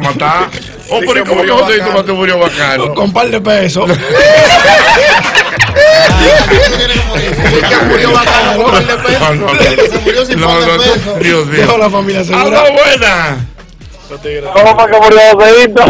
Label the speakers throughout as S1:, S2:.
S1: a matar. Oh, pero ¿cómo que Joséito Mateo murió bacano?
S2: Con un par de pesos.
S3: Murió bacano con un par de pesos. Se murió sin par de pesos.
S1: Dios mío.
S2: Toda la familia se
S1: ¡Aló, buena!
S4: ¿Cómo fue que murió Joséito?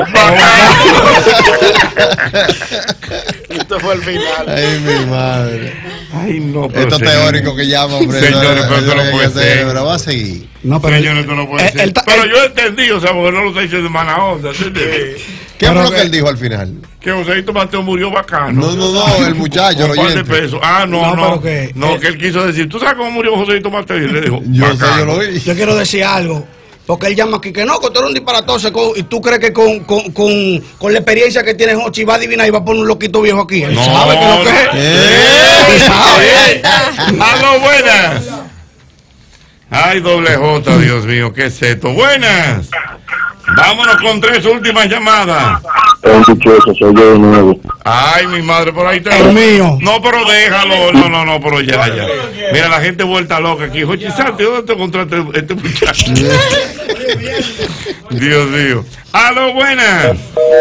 S3: Esto fue el final.
S5: Ay, mi madre.
S1: Ay, no, pero
S5: Esto teórico que llama, hombre.
S1: Señores, pero eso no puede ser.
S5: Pero va a seguir.
S2: No, pero
S1: Señores, esto no puede ser. Pero yo entendí, o sea, porque no lo está diciendo de mala onda.
S5: ¿Qué fue lo que él dijo al final?
S1: Que Joséito Mateo murió bacano.
S5: No, el muchacho,
S1: un par de pesos. Ah, no, que él quiso decir. ¿Tú sabes cómo murió Joséito Mateo? Y le dijo,
S5: yo lo vi.
S2: Yo quiero decir algo. Porque él llama aquí que no, que tú eres un disparatoso. Y tú crees que con la experiencia que tiene Jochi va a adivinar y va a poner un loquito viejo aquí. Él sabe que lo que es.
S1: ¡Aló, buenas! Ay, doble J, Dios mío, ¿qué es esto? Buenas. Vámonos con 3 últimas llamadas.
S4: Soy yo de nuevo.
S1: Ay, mi madre, por ahí está.
S2: El mío.
S1: No, pero déjalo. No, pero ya. Mira, la gente vuelta loca aquí. Jochi Santi, ¿dónde te encontraste este muchacho? Dios mío. ¡Aló, buenas!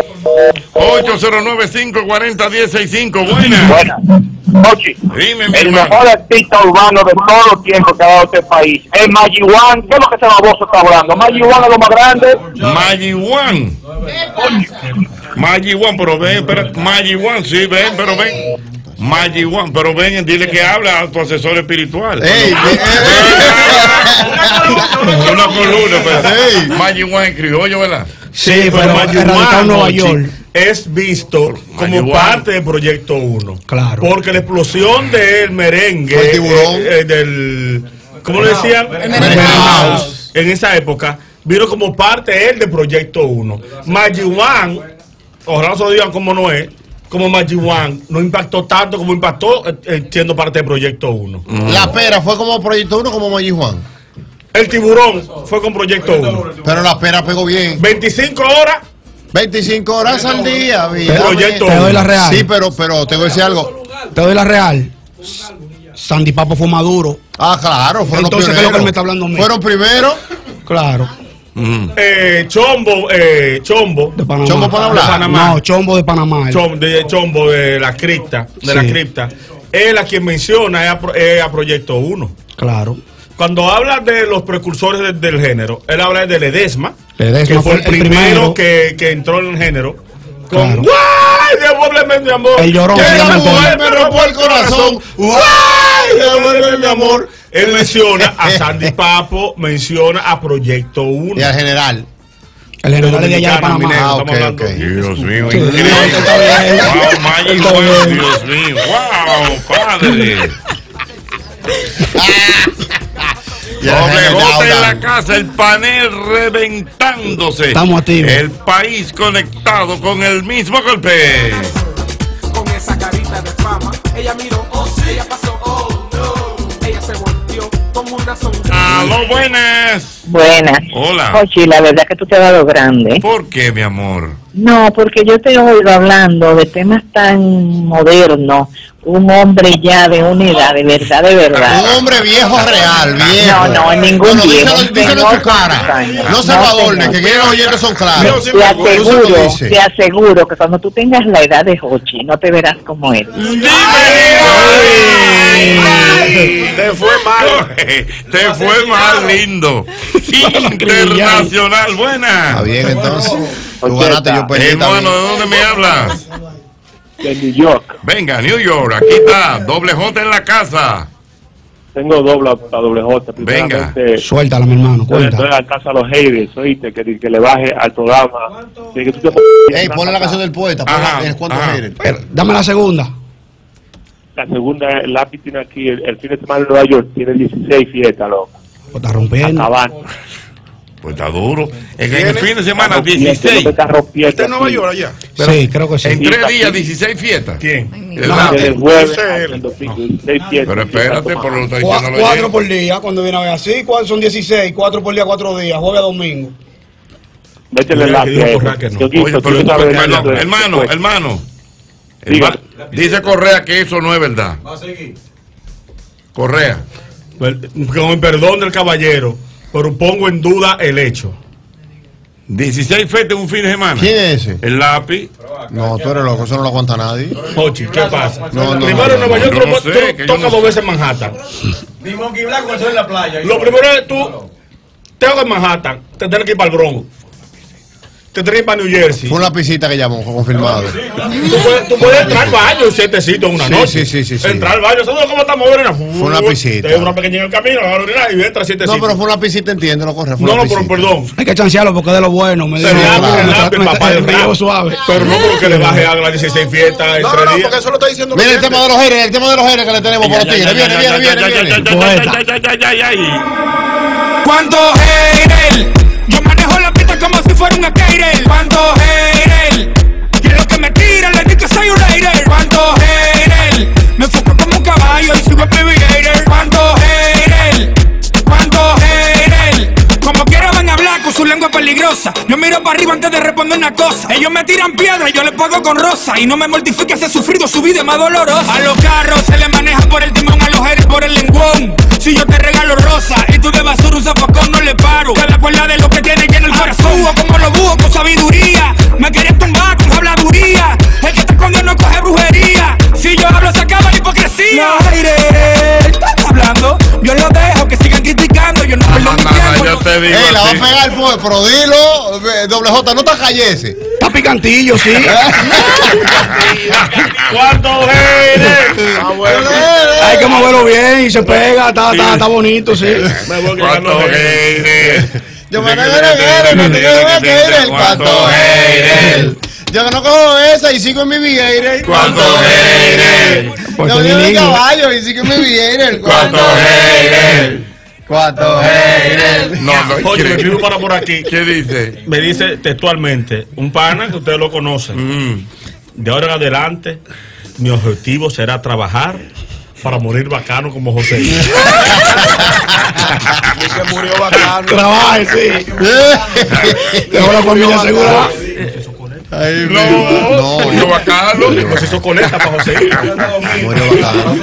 S1: 809-540-1065. Buenas.
S4: Jochi,
S1: dime,
S4: el mejor artista urbano de todos los tiempos que ha dado este país es Magic One. ¿Qué es lo que ese baboso está hablando? Magic One es lo más grande.
S1: Magic One. Magic One, pero ven, espera. Magic One, sí, ven, pero ven. Magic One, pero ven, dile que habla a tu asesor espiritual. Una columna, pero. Magic One en criollo, ¿verdad?
S6: Sí, pero Magic One, Nueva York, es visto como parte del Proyecto 1.
S2: Claro.
S6: Porque la explosión del merengue,
S5: el tiburón,
S6: ¿cómo le decían? En esa época, vino como parte él del Proyecto 1. Magic One, ojalá no se lo digan como no es, como Magic One, no impactó tanto como impactó siendo parte del Proyecto 1.
S5: La pera fue como Proyecto 1 como Magic One.
S6: El tiburón fue con Proyecto 1.
S5: Pero la pera pegó bien.
S6: 25 horas.
S5: 25 horas al día,
S2: Proyecto. Te doy la real.
S5: Sí, pero te voy a decir algo.
S2: Te doy la real. Sandy Papo fue maduro.
S5: Ah, claro, fueron
S2: entonces, ¿qué es lo que él me está hablando a mí?
S5: Fueron primero.
S2: Claro.
S6: Chombo
S2: de Panamá.
S5: Chombo para hablar.
S2: De Panamá. No, Chombo de Panamá.
S6: Chombo de la cripta. La cripta. Él a quien menciona es a Proyecto 1.
S2: Claro.
S6: Cuando habla de los precursores del género, él habla de Ledesma,
S2: que
S6: fue el primero que entró en el género. Con
S2: claro.
S6: ¡Guay! Devuélveme mi amor.
S2: El llorón.
S6: Me rompió el corazón. ¡Guay! Devuélveme mi amor. Él menciona a Sandy Papo, menciona a Proyecto 1.
S5: Y al general.
S2: El general de allá de Panamá.
S5: Okay.
S1: Dios mío, increíble. Wow, Magic One, Dios mío. Wow, padre. Doble J en la casa, el panel reventándose.
S2: Estamos activos.
S1: El país conectado con el mismo golpe.
S7: Con esa carita de fama, ella miró, ella pasó, ella se volvió como una sonrisa.
S1: ¡Aló, buenas!
S8: Buenas.
S1: Hola.
S8: Ochi, la verdad que tú te has dado grande.
S1: ¿Por qué, mi amor?
S8: No, porque yo te oigo hablando de temas tan modernos. Un hombre ya de una edad, de verdad, de verdad.
S5: Un hombre viejo real, viejo.
S8: No, ningún viejo.
S5: Díselo en tu cara. No se adorne, que quienes oyendo son claros.
S8: Te aseguro que cuando tú tengas la edad de Jochi, no te verás como él.
S1: Te fue mal. Te fue mal, lindo. Internacional, buena.
S5: Está bien, entonces. Tú ganaste, yo perdí.
S1: Hermano, ¿de dónde me hablas?
S4: De New York.
S1: Venga, New York, aquí está, doble J en la casa.
S4: Tengo doble J.
S1: Venga,
S2: suéltala, mi hermano,
S4: cuenta. Estoy en la casa de los haters, oíste, que le baje al programa.
S5: Ey, ponle la canción del poeta. ¿Cuántos haters?
S2: Dame la segunda.
S4: La segunda, el lápiz tiene aquí, el fin de semana en Nueva York, tiene 16 fiestas, loco.
S2: Pues está rompiendo.
S4: Acabando.
S1: Pues está duro. En el fin de semana, 16.
S3: ¿Está en Nueva York allá?
S2: Sí, creo que sí.
S1: En 3 días, 16 fiestas.
S6: ¿Quién?
S4: El jueves.
S1: Pero espérate, por lo que está diciendo.
S2: 4 por día, cuando viene a ver así, son 16, 4 por día, 4 días, jueves a domingo.
S4: Métele el lápiz.
S1: Hermano. Dice Correa que eso no es verdad.
S6: Va a seguir.
S1: Correa.
S6: Con el perdón del caballero, pero pongo en duda el hecho.
S1: 16 fetes en un fin de semana.
S5: ¿Quién es ese?
S1: El lápiz.
S5: No, tú eres loco, eso no lo aguanta nadie.
S6: Ochi, ¿qué pasa?
S5: No,
S6: Primero en Nueva York
S1: yo no sé, que yo
S6: toca
S1: no
S6: 2
S1: sé.
S6: veces en Manhattan.
S3: Ni Monkey Black cuando en la playa.
S6: Lo primero es tú, te hago en Manhattan, te tienes que ir para el Bronx. Te tienes que ir para New Jersey.
S5: Fue una lapicita que llamó, confirmado.
S6: Tú puedes entrar al baño en 7 sitios en una noche.
S5: Sí.
S6: Entrar al baño, ¿sabes cómo estamos ahora?
S5: Fue una lapicita.
S6: Te una pequeña en el camino, vas a orinar y entra 7
S5: No,
S6: sitios.
S5: pero fue una lapicita, entiende, lo corre.
S6: No, pero perdón.
S2: Hay que chancearlo porque es de lo bueno. Me dijo,
S6: Papá del
S2: río suave.
S6: Pero no porque le baje a las 16 fiestas en 3 días.
S3: porque eso lo está diciendo.
S5: Mira el tema de los haters, que le tenemos por los tigres. Viene.
S7: ¿Cuántos haters? Yo manejo la pista como si fuera un skater. ¿Cuántos haters? Y en lo que me tiran le digo que soy un hater. ¿Cuántos haters? Me enfoco como un caballo y sigo en mi hater. ¿Cuántos haters? ¿Cuántos haters? Como quiera van a hablar con su lengua peligrosa. Yo miro para arriba antes de responder una cosa. Ellos me tiran piedra y yo les pago con rosa. Y no me mortifique si he sufrido, su vida es más dolorosa. A los carros se les maneja por el timón, a los haters por el lengüón. Si yo te regalo rosa y tú de basura un zafacón, no le paro. Cada cuerda de lo que tiene lleno el corazón. Como los búhos con sabiduría. Me querían tumbar con habladuría. El que está escondiendo coge brujería. Si yo hablo se acaba la hipocresía. No, aire, ¿estás hablando? Yo lo dejo que sigan criticando. Yo no perdo mi tiempo.
S1: Yo te digo.
S5: La va a
S1: así.
S5: pegar, pues, pero dilo, doble J, no te callese.
S2: Está picantillo, sí.
S6: ¿Cuántos haters?
S2: Hay que moverlo bien y se pega. Está bonito, sí.
S6: Me voy
S1: ¿Cuántos
S6: quedando haters.
S1: haters?
S5: Yo me el cuánto hater. Yo no cojo esa y sigo en mi hater.
S1: ¿Cuántos haters?
S2: Pues
S5: Yo
S2: soy
S5: me de
S2: niño.
S5: caballo y sigo en mi hater.
S1: ¿Cuántos haters?
S5: Cuánto hater.
S1: No,
S6: Oye, me escribo para por aquí.
S1: ¿Qué dice?
S6: Me dice textualmente, un pana que ustedes lo conocen. De ahora en adelante, mi objetivo será trabajar para morir bacano como José.
S3: Y que murió bacano.
S2: Trabaje, sí. Tengo la familia asegurada.
S5: Ay,
S1: No, yo bacano.
S6: Pues eso conecta para José.
S5: murió bacano.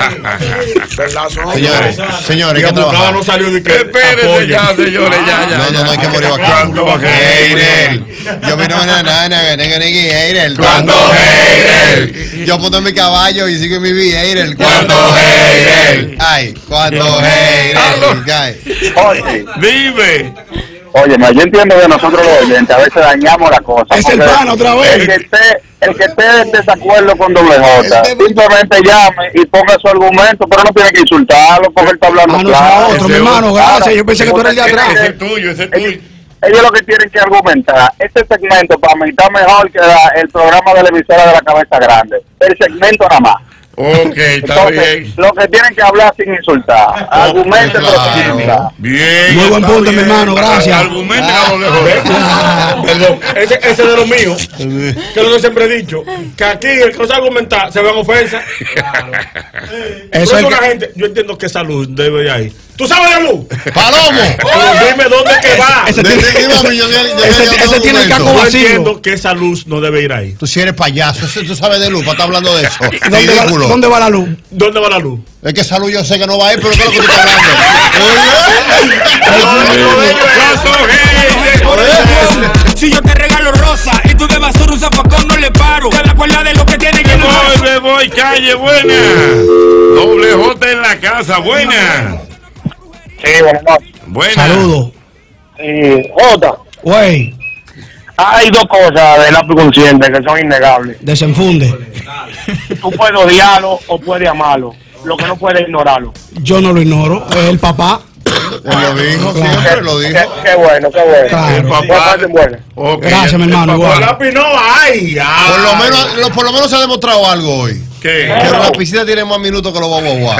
S5: Señores, hay que trabajar.
S6: No salió de que
S1: Espérense ya, señores, ya.
S5: No, hay que morir bacano.
S1: ¿Cuántos haters?
S5: Yo vino una nana, hater.
S1: ¿Cuántos haters?
S5: Yo monto en mi caballo y sigo en mi hater.
S1: ¿Cuántos haters?
S5: Ay, cuántos haters.
S4: Oye,
S1: Dime.
S4: óyeme, yo entiendo que nosotros los oyentes a veces dañamos la cosa.
S2: Es el
S4: porque
S2: pan otra vez.
S4: El que esté en desacuerdo con doble J, simplemente llame y ponga su argumento, pero no tiene que insultarlo porque él está hablando
S2: Ah, no,
S4: claro.
S2: otro, mi hermano, gracias. Yo pensé que tú eras el de atrás.
S1: Ese es tuyo, ese es tuyo.
S4: Ellos lo que tienen que argumentar, este segmento para mí está mejor que el programa de la emisora de la cabeza grande. El segmento nada más.
S1: Ok, está
S4: Entonces,
S1: bien.
S4: lo que tienen que hablar sin insultar. Argumenten, pero sin
S5: claro.
S4: insultar.
S1: Bien.
S2: Muy buen
S1: está
S2: punto, mi
S1: bien.
S2: hermano, gracias.
S1: Argumenten a lo lejos.
S6: Perdón, ese de los míos, que es lo que siempre he dicho, que aquí el que no sabe argumentar se ve en ofensa. Por
S2: Eso es
S6: eso la
S2: que-
S6: gente, yo entiendo que esa luz debe ir ahí. ¿Tú sabes de luz?
S5: ¡Palomo!
S6: Pero dime dónde que va.
S2: Ese tiene el caco
S6: Yo
S2: vacío.
S6: entiendo que esa luz no debe ir ahí.
S5: Tú si eres payaso, tú sabes de luz, para estar hablando de eso. Ridículo.
S2: ¿Dónde va la luz?
S6: ¿Dónde va la luz?
S5: Es que esa luz yo sé que no va a ir, pero ¿qué es lo que tú estás hablando?
S7: Si yo te regalo rosa y tú de basura un zafacón, no le paro. Cada cuerda de lo que tiene que
S1: Me voy, calle buena. Doble J en la casa, buena.
S4: Sí, buenas noches.
S1: Buena.
S2: Saludos.
S4: Jota,
S2: Güey,
S4: hay dos cosas del lápiz consciente que son innegables.
S2: desenfunde.
S4: Tú puedes odiarlo o puedes amarlo. Lo que no puedes ignorarlo.
S2: Yo no lo ignoro. Es el papá.
S5: Él lo dijo, siempre lo dijo.
S4: Qué bueno, qué bueno.
S2: Claro.
S1: El papá.
S4: Bueno.
S2: Gracias, mi hermano,
S1: El
S2: igual.
S6: Por lápiz no hay.
S5: Por lo menos se ha demostrado algo hoy.
S1: ¿Qué?
S5: Que la piscina tiene más minutos que los guaguaguá.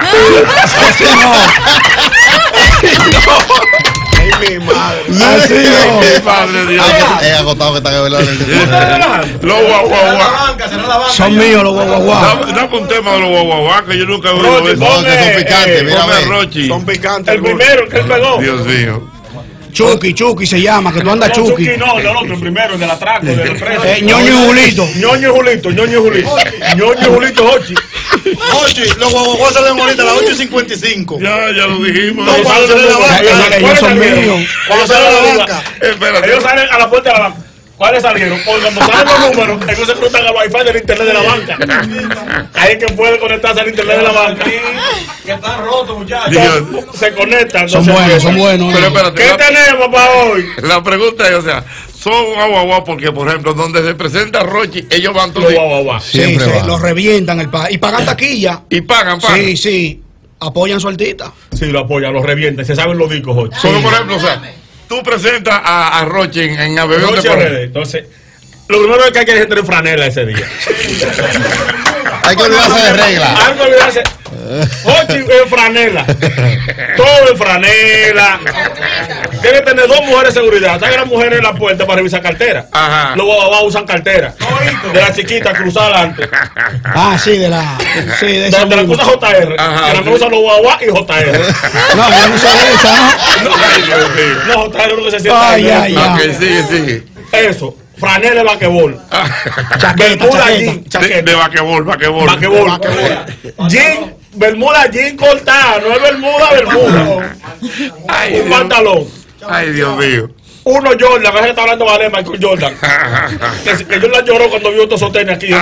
S2: Así no.
S1: Ay, padre Dios.
S5: Es agotado que está que velar.
S1: Los guaguaguá.
S2: Son míos los guaguaguá.
S1: Dame un tema de los guaguaguá que yo nunca he oído
S6: Rochi,
S1: eso.
S5: No, que son picantes, mira,
S1: Ponme a
S5: ve.
S1: Rochi.
S3: Son picantes.
S6: El primero que él pegó.
S1: Dios mío.
S2: Chucky se llama, que tú andas
S6: No,
S2: Chucky.
S6: no, el otro, el primero, el del atraco, del preso.
S2: Ñoño y Julito.
S6: Ñoño y Julito. Ñoño y Julito, Hochi.
S5: Oye, los guaguaguas salen ahorita a las 8:55.
S1: Ya lo dijimos.
S5: No, cuando sale la vaca.
S2: Ellos son míos.
S5: Cuando sale la vaca.
S1: Espérate.
S6: Ellos salen a la puerta de la banca. ¿Cuáles salieron? Porque cuando salen los números, ellos se cruzan al wifi del internet de la banca. Hay que puede conectarse al internet de la banca.
S3: Que está roto, muchachos.
S1: Dios.
S6: Se conectan.
S2: Son buenos.
S1: Pero espérate,
S6: ¿Qué tenemos para hoy?
S1: la pregunta es, o sea, son guaguaguá porque, por ejemplo, donde se presenta Rochi, ellos van todos
S6: Los guaguaguá.
S2: Sí,
S5: Siempre va.
S2: los revientan y pagan taquilla.
S1: y pagan.
S2: Sí, apoyan su artista.
S6: Sí, lo apoyan, lo revientan. Se saben los discos hoy.
S1: Solo, por ejemplo, o sea, tú presentas a Rochi en Abebeo
S6: Noche
S1: de
S6: RD. Entonces, lo primero es que hay que tener franela ese día.
S5: Hay que olvidarse de reglas.
S6: Algo olvidarse. Ochi en franela. Todo en franela. Tiene que tener 2 mujeres de seguridad. ¿Sabes que las mujeres en la puerta para revisar cartera?
S1: Ajá.
S6: Los guaguaguas usan cartera. De la chiquita cruzada adelante.
S2: Sí, de la
S6: De la que usa JR.
S1: Ajá,
S6: Que la que
S1: sí.
S6: usan los guaguaguas y JR.
S2: No, yo no sé de esa, ¿no?
S1: Ay, Dios mío.
S6: No, JR es uno que se sienta ahí.
S2: Ya.
S1: Ok, sigue.
S6: Eso. Franela de vaquebol.
S2: Chaqueta.
S1: De vaquebol.
S6: Vaquebol. Jean. Bermuda jean cortada. No es bermuda.
S1: Ay,
S6: Un
S1: Dios.
S6: pantalón.
S1: Ay, Dios mío.
S6: Uno Jordan, a veces está hablando de Michael Jordan. que Jordan lloró cuando vio estos sostenes aquí.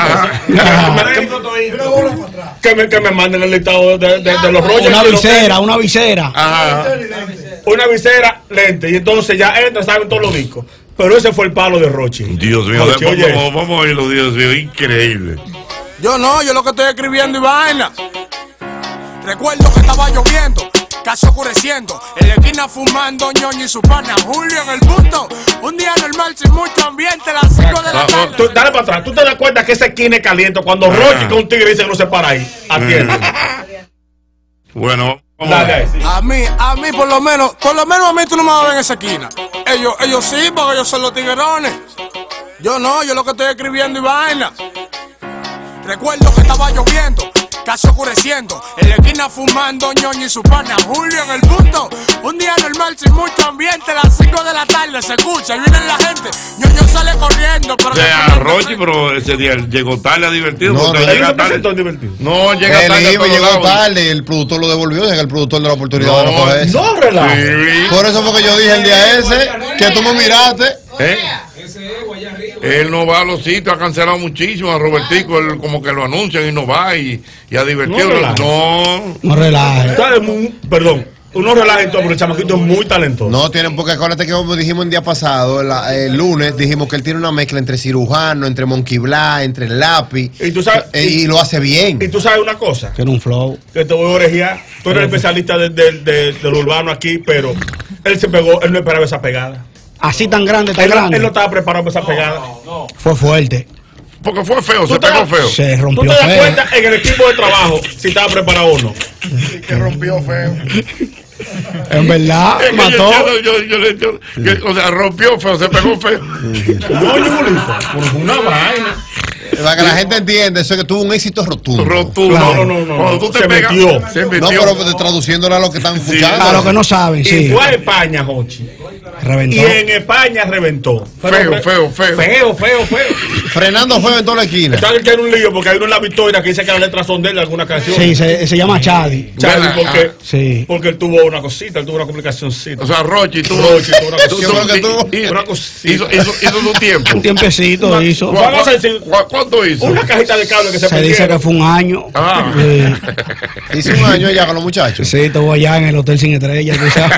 S6: Que me manden el listado de los rollos.
S2: Una visera.
S1: Ajá.
S6: Una visera, lente. Y entonces ya entra, saben todos los discos. Pero ese fue el palo de Rochi.
S1: Dios mío,
S6: Rochi, oye.
S1: vamos a oírlo, Dios mío, increíble.
S7: Yo lo que estoy escribiendo y vaina. Recuerdo que estaba lloviendo, casi oscureciendo. En la esquina fumando ñoño y su pana Julio en el punto. Un día normal sin mucho ambiente, las 5 de la tarde.
S6: Dale para atrás. ¿Tú te das cuenta que esa esquina es caliente cuando Rochi con un tigre dice que no se para ahí? Atiende.
S1: Bueno, vamos
S6: Dale ahí.
S7: A mí por lo menos a mí tú no me vas a ver en esa esquina. Ellos sí, porque ellos son los tiguerones. Yo lo que estoy escribiendo y vaina. Recuerdo que estaba lloviendo, casi oscureciendo. En la esquina fumando ñoño y su pana Julio en el punto. Un día normal sin mucho ambiente, las 5 de la tarde se escucha y viene la gente. Ñoño sale corriendo. Pero
S1: O sea, Rochi, pero ese día llegó tarde a divertido.
S5: No,
S1: porque
S5: no,
S1: llega
S6: ¿Él se
S1: tarde.
S6: presentó en divertido?
S1: No, llega
S5: Él
S1: tarde. a
S5: iba y
S1: todos
S5: llegó
S1: lados.
S5: tarde, el productor lo devolvió, es el productor de la oportunidad de no coger eso.
S6: No, relaja.
S1: Sí.
S5: Por eso fue que yo dije el día ese, que tú me miraste.
S1: ¿Eh? Él no va a los sitios, ha cancelado muchísimo. A Robertico, él como que lo anuncian y no va y a divertirlo.
S2: No relaje.
S6: Perdón, uno relaja y todo, pero el chamaquito es muy talentoso.
S5: No tienen, porque acuérdate que como dijimos el día pasado, el lunes, dijimos que él tiene una mezcla entre cirujano, entre Monkey Black, entre el lápiz.
S6: Y tú sabes,
S5: y lo hace bien.
S6: Y tú sabes una cosa,
S2: Tiene un flow.
S6: que te voy a orejear. Tú eres el especialista del urbano aquí, pero él se pegó, él no esperaba esa pegada.
S2: Así tan grande,
S6: Él no estaba preparado para esa pegada.
S2: Fue fuerte.
S1: Porque fue feo,
S6: ¿Tú
S1: se
S6: te
S1: pegó
S6: das-
S1: feo.
S2: Se
S6: ¿Tú
S2: rompió
S6: te das
S2: feo.
S6: cuenta en el equipo de trabajo si estaba preparado o no?
S5: Que rompió feo.
S2: En verdad,
S1: Es que
S2: mató.
S1: o sea, rompió feo, se pegó feo.
S6: No, yo una vaina.
S5: Para que la gente entienda, eso es que tuvo un éxito rotundo.
S1: Rotundo.
S6: No.
S1: Cuando tú te
S6: Se
S1: pegas,
S6: metió.
S1: se
S5: No,
S1: metió.
S5: pero traduciéndolo a lo que están escuchando.
S2: A los que no saben,
S6: Y
S2: sí.
S6: fue a España, Jochi.
S2: Reventó.
S6: Y en España reventó.
S1: Feo.
S6: Feo.
S5: Frenando fue en toda la esquina.
S6: Está que tiene un lío porque hay uno en La Victoria que dice que las letras son de él de alguna canción.
S2: Sí, se llama Chadi.
S6: Charlie, porque,
S2: Sí.
S6: porque él tuvo una cosita, él tuvo una complicacióncita.
S1: O sea, Rochi tuvo
S6: Rochi tuvo una
S5: ¿Qué fue lo que tuvo?
S6: Una cosita.
S1: Hizo su tiempo.
S2: Un tiempecito hizo.
S6: Vamos a decir,
S1: ¿Cuánto hizo?
S6: una cajita de cable que se
S2: Se dice que
S6: perdieron.
S2: fue un año.
S1: Ah.
S2: Sí.
S5: Hice un año ya con los muchachos.
S2: Sí, estuvo allá en el Hotel Sin Estrellas. tú sabes.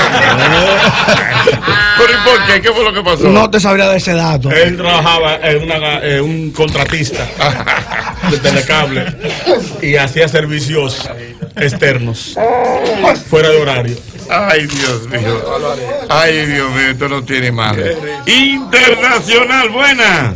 S1: ¿Pero y por qué? ¿Qué fue lo que pasó?
S2: No te sabría de ese dato.
S6: Él trabajaba en un contratista de telecable y hacía servicios externos fuera de horario.
S1: Ay, Dios mío. Ay, Dios mío, esto no tiene madre. Internacional, buenas.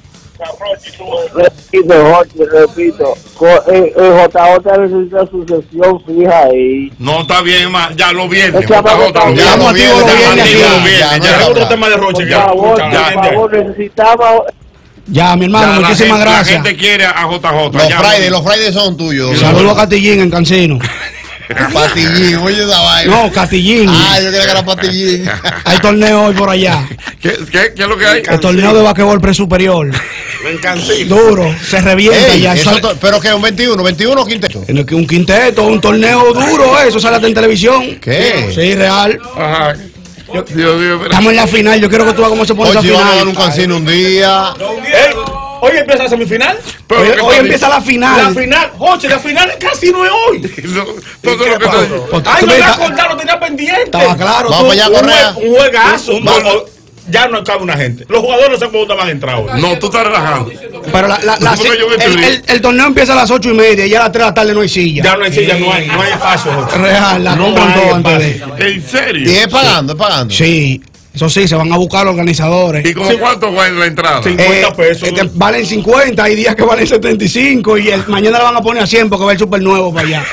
S4: Repito, JJ necesita su sesión fija ahí.
S1: No está bien, ya lo viene.
S4: Es que abajo
S1: JJ,
S4: está
S5: Ya lo viene,
S2: Lo
S5: ya
S2: viene,
S5: lo
S2: aquí.
S5: viene,
S1: ya,
S5: ya no
S1: ya.
S6: Es
S5: es
S6: otro
S5: verdad.
S6: tema de Roche.
S4: Por
S6: ya,
S4: favor,
S6: escucha,
S4: por favor, necesitaba.
S2: Ya, mi hermano, muchísimas
S1: La
S2: gracias.
S1: gente quiere a JJ.
S5: Los
S1: ya.
S5: Fridays son tuyos.
S2: Saludos a Catillín en Cancino.
S5: Patillín, oye esa vaina.
S2: No, Catillín.
S5: Ah, yo creía que era Patillín.
S2: Hay torneo hoy por allá.
S1: ¿Qué es lo que hay?
S2: El torneo de basquetbol presuperior. Duro, se revienta.
S5: Ey,
S2: ya
S5: pero que un 21 o quinteto.
S2: Un quinteto, un torneo duro, eso sale en televisión.
S5: ¿Qué?
S2: Sí, real.
S1: Ajá. Dios mío,
S2: Estamos en la final, yo quiero que tú veas cómo se pone esa
S5: Oye, vamos a dar
S2: final.
S5: un cancino un día.
S6: Hoy empieza la semifinal.
S2: Hoy empieza la final.
S6: La final, Jochi, la final casi no es hoy.
S1: Todo lo que
S6: Ay, no me acordado, lo tenía pendiente.
S2: Estaba claro.
S5: Vamos allá, Correa.
S6: Un juegazo. Ya no cabe una gente. Los jugadores no sé por dónde van a entrar hoy.
S1: No, tú estás relajando.
S2: Pero el torneo empieza a las 8:30 y ya a las 3 de la tarde no hay silla.
S6: Ya no hay silla, no hay espacio, Jochi.
S2: Real, la compran todo antes de.
S1: ¿En serio?
S5: Y es pagando.
S2: Sí. Eso sí, se van a buscar los organizadores.
S1: ¿Y como cuánto va en la entrada?
S6: 50 pesos.
S2: Valen 50, hay días que valen 75 y mañana la van a poner a 100 porque va el super nuevo para allá.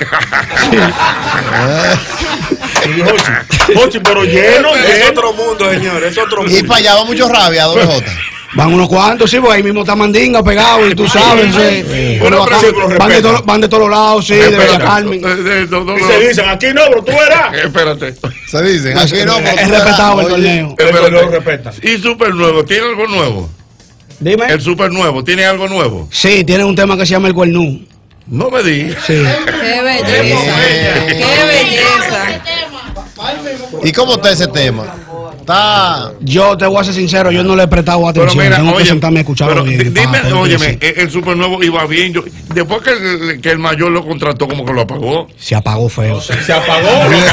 S6: Jochi, pero lleno.
S3: Es otro mundo, señor, es otro mundo.
S5: Y para allá va mucho rabia, doble J.
S2: Van unos cuantos, sí, porque ahí mismo está Mandinga pegado y tú sabes. Van de todos lados, sí, de Bella Carmen.
S6: Y se dicen, aquí no, pero tú verás.
S1: Espérate.
S5: Se dicen, aquí no.
S2: Es respetado el torneo.
S6: Lo respeta.
S1: ¿Y Super Nuevo? ¿Tiene algo nuevo?
S2: Dime.
S1: El Super Nuevo, ¿tiene algo nuevo?
S2: Sí, tiene un tema que se llama El Cuernú.
S1: No me digas.
S2: Sí.
S9: Qué belleza. Qué belleza.
S5: ¿Y cómo está ese tema?
S2: Yo te voy a ser sincero, yo no le he prestado atención.
S1: Pero mira,
S2: tengo que sentarme a escucharlo bien.
S1: Dime, óyeme, el Super Nuevo iba bien. Después que el mayor lo contrató, como que lo apagó.
S2: Se apagó feo.
S6: Se apagó.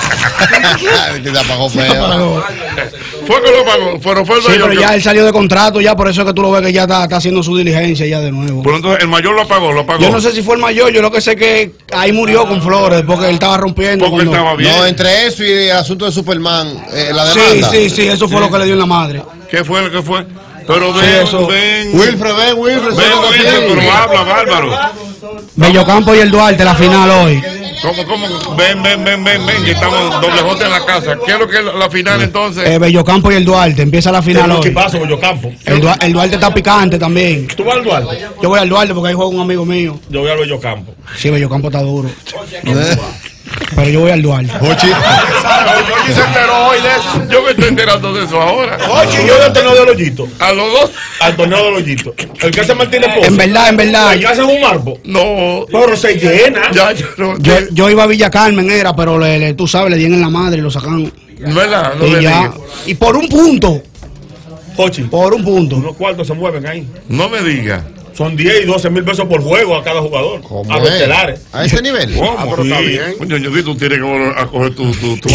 S5: Se apagó feo.
S1: Fue que lo apagó. Fue el
S2: sí, pero ya él salió de contrato, ya por eso es que tú lo ves que ya está haciendo su diligencia ya de nuevo.
S1: Pero entonces el mayor lo apagó.
S2: Yo no sé si fue el mayor, yo lo que sé que ahí murió con Flores, porque él estaba rompiendo.
S1: Porque él estaba bien.
S5: No, entre eso y el asunto de Superman, la demanda.
S2: Sí, eso fue lo que le dio en la madre.
S1: ¿Qué fue? Pero ven.
S5: Wilfred,
S1: pero habla, bárbaro.
S2: Bellocampo y el Duarte, la final hoy.
S1: ¿Cómo? Ven, que estamos doble J en la casa. ¿Qué es lo que es la final entonces?
S2: Bellocampo y el Duarte, empieza la final hoy.
S6: ¿Qué pasa, Bellocampo?
S2: El Duarte está picante también.
S6: ¿Tú vas al Duarte?
S2: Yo voy al Duarte porque ahí juega un amigo mío.
S6: Yo voy al Bellocampo.
S2: Sí, Bellocampo está duro. Pero yo voy al Duarte.
S1: Ochi se enteró hoy de eso. Yo me estoy enterando de eso ahora.
S6: Ochi, yo del torneo del Hoyito.
S1: ¿A los dos?
S6: Al torneo del Hoyito. El que hace Martínez Pozo.
S2: En verdad.
S6: ¿El que hace un marbo?
S1: No.
S6: Pero se llena.
S2: Yo iba a Villa Carmen, pero tú sabes, le dieron en la madre y lo sacaron.
S1: ¿Verdad? No
S2: y ya. Y por un punto.
S6: Ochi.
S2: Por un punto.
S6: Unos cuartos se mueven ahí.
S1: No me digas.
S6: Son 10 y 12 mil pesos por juego a cada jugador. A los estelares.
S5: ¿A ese nivel?
S1: ¿Cómo?
S6: Pero está bien.
S1: Coño, tú tienes que volver a coger tu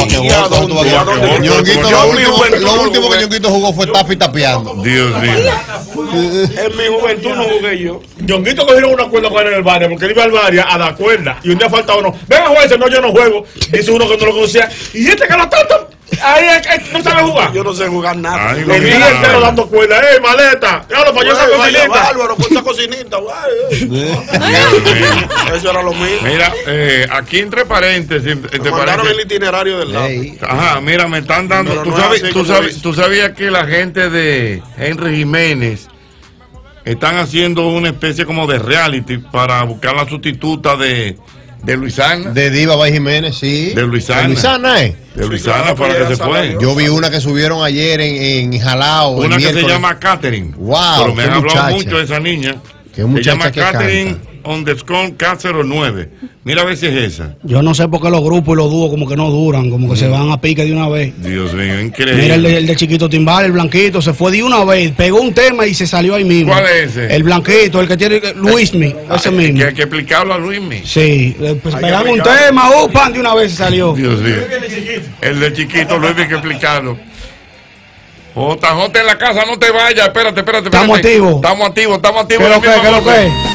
S5: Lo último que Ñonguito jugó fue tapi tapeando.
S1: Dios mío.
S3: En mi juventud no jugué yo.
S6: Ñonguito cogieron una cuerda con él en el barrio, porque él iba al barrio a la cuerda. Y un día faltaba uno. Venga, juez, no, yo no juego. Dice uno que no lo conocía. Y este que lo tanto. Ahí no sabe jugar.
S3: Yo no sé jugar nada.
S1: Ay,
S6: el día entero dando cuerda. Maleta! ¡Ya lo falló esa cocinita!
S3: Álvaro, con esa cocinita. Eso era lo mío.
S1: Mira, aquí entre paréntesis.
S3: Mandaron el itinerario del lado.
S1: Ajá, mira, me están dando. ¿Tú sabías que la gente de Henry Jiménez están haciendo una especie como de reality para buscar la sustituta de Luisana?
S5: De Diva Bay Jiménez, sí.
S1: De Luisana.
S5: De Luisana,
S1: De Luisana fue la que se fue.
S5: Yo vi una que subieron ayer en Jalao.
S1: Una que se llama Catherine.
S5: Wow.
S1: Pero me han hablado mucho de esa niña.
S5: Qué muchacha.
S1: Se llama
S5: que
S1: Catherine
S5: canta.
S1: _ K09. Mira a ver si es esa.
S2: Yo no sé por qué los grupos y los dúos como que no duran, como que se van a pique de una vez.
S1: Dios mío, increíble.
S2: Mira el de Chiquito Timbal, el blanquito, se fue de una vez, pegó un tema y se salió ahí mismo.
S1: ¿Cuál es ese?
S2: El blanquito, el que tiene Luismi, ese mismo.
S1: Que hay que explicarlo a Luismi.
S2: Sí, pues pegan un tema, pan, de una vez se salió.
S1: Dios mío. El de Chiquito, Luismi hay que explicarlo. JJ en la casa, no te vayas, espérate.
S2: Estamos activos.
S1: Estamos activos.
S2: ¿Qué es lo que es?